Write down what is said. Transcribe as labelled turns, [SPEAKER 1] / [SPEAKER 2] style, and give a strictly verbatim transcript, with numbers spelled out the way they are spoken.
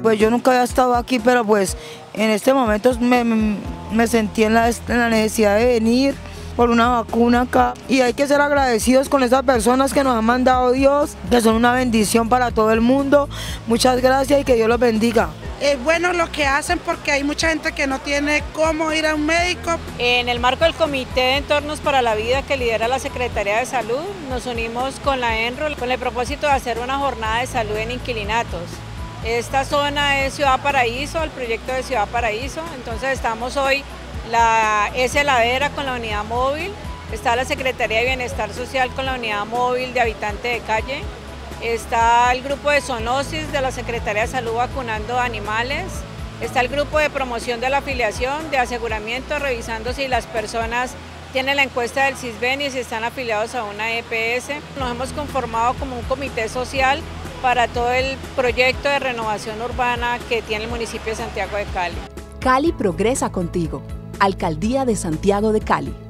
[SPEAKER 1] pues yo nunca había estado aquí, pero pues en este momento me, me sentí en la, en la necesidad de venir por una vacuna acá, y hay que ser agradecidos con esas personas que nos han mandado Dios, que son una bendición para todo el mundo. Muchas gracias y que Dios los bendiga.
[SPEAKER 2] Es bueno lo que hacen porque hay mucha gente que no tiene cómo ir a un médico.
[SPEAKER 3] En el marco del Comité de Entornos para la Vida que lidera la Secretaría de Salud, nos unimos con la ENRO con el propósito de hacer una jornada de salud en inquilinatos. Esta zona es Ciudad Paraíso, el proyecto de Ciudad Paraíso, entonces estamos hoy la S Ladera con la unidad móvil, está la Secretaría de Bienestar Social con la unidad móvil de habitante de calle, está el grupo de zoonosis de la Secretaría de Salud vacunando animales, está el grupo de promoción de la afiliación, de aseguramiento, revisando si las personas tienen la encuesta del CISBEN y si están afiliados a una E P S. Nos hemos conformado como un comité social para todo el proyecto de renovación urbana que tiene el municipio de Santiago de Cali.
[SPEAKER 4] Cali progresa contigo. Alcaldía de Santiago de Cali.